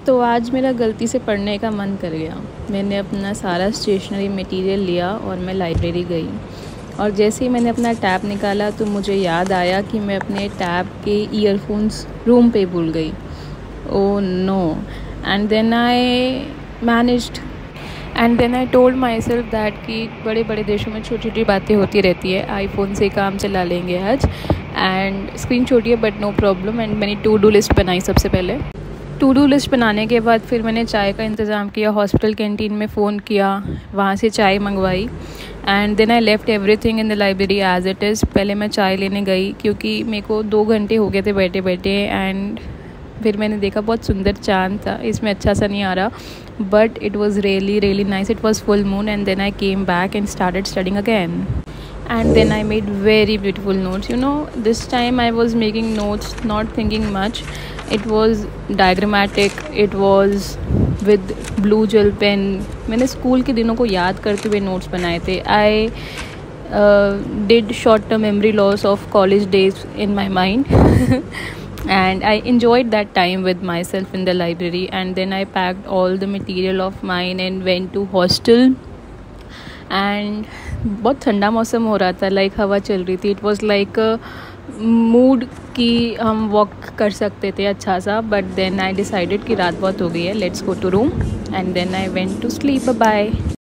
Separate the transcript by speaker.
Speaker 1: तो आज मेरा गलती से पढ़ने का मन कर गया। मैंने अपना सारा स्टेशनरी मटेरियल लिया और मैं लाइब्रेरी गई। और जैसे ही मैंने अपना टैब निकाला तो मुझे याद आया कि मैं अपने टैब के ईयरफोन्स रूम पे भूल गई। Oh no. And then I told myself that कि बड़े बड़े देशों में छोटी छोटी बातें होती रहती है, आईफोन से काम चला लेंगे आज। एंड स्क्रीन छोटी है बट नो प्रॉब्लम। एंड मैंने टू डू लिस्ट बनाई। सबसे पहले टू डू लिस्ट बनाने के बाद फिर मैंने चाय का इंतज़ाम किया, हॉस्पिटल कैंटीन में फ़ोन किया, वहाँ से चाय मंगवाई। And then I left everything in the library as it is. पहले मैं चाय लेने गई क्योंकि मेरे को 2 घंटे हो गए थे बैठे बैठे। एंड फिर मैंने देखा बहुत सुंदर चाँद था, इसमें अच्छा सा नहीं आ रहा, but it was really nice. It was full moon. And then I came back and started studying again. And then I made very beautiful notes. This time I was making notes not thinking much. It was diagrammatic. It was with blue gel pen. मैंने school के दिनों को याद करते हुए notes बनाए थे. I did short term memory loss of college days in my mind. And I enjoyed that time with myself in the library. And then I packed all the material of mine and went to hostel. And बहुत ठंडा मौसम हो रहा था, like हवा चल रही थी. इट वॉज़ लाइक मूड कि हम वॉक कर सकते थे अच्छा सा. बट देन आई डिसाइडेड कि रात बहुत हो गई है, let's go to room. And then I went to sleep. Bye.